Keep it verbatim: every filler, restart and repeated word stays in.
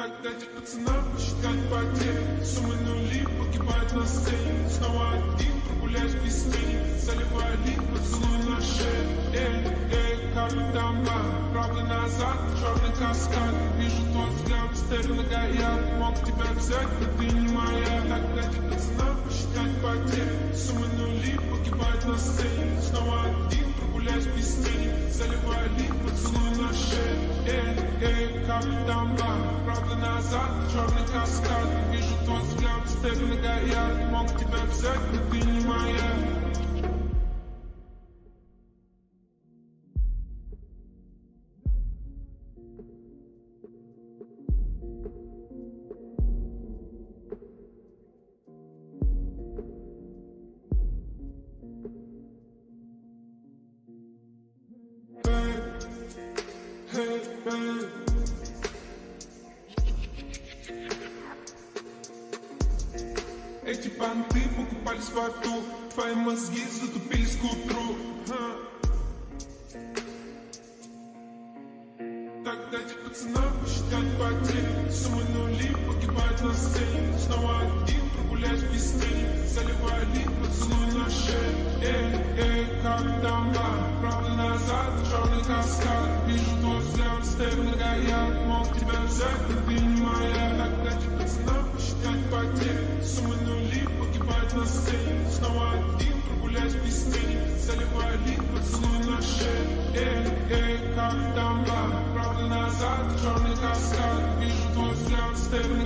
Так дайте пацанам посчитать потери. Суммы нули погибают на сцене. Снова один, прогуляюсь без тени. Заливая лик, поцелуй на шее. Эй, эй, капитан Бан. Правда назад, черный каскад. Вижу твой взгляд, стерильно горят. Мог тебя взять, но ты не моя. Так дайте пацанам посчитать потери. Суммы нули погибают на сцене. Снова один, прогуляюсь без тени. Заливая лик, поцелуй на шее. Эй, эй, капитан Бан. Правда назад, черный каскад. Вижу твой взгляд, стерильно горят. Мог тебя взять, но ты не моя. Hey, hey. Эти понты покупались в аду. Твои мозги затупились к утру. Ха. Так дайте пацанам посчитать потери. Суммы нули погибают на сцене. Снова один, прогуляюсь без тени. Заливая лик, поцелуй на шее. Эй, эй, капитан Бан. Правда назад, черный каскад. Вижу твой взгляд, стерильно горят. Мог тебя взять, но ты не моя. Так дайте пацанам посчитать потери. Суммы нули погибают на сцене. Снова один, прогуляюсь без тени. Заливая лик, поцелуй на шее. Эй, эй, капитан Бан. Правда назад, черный каскад. Вижу твой взгляд, стерильно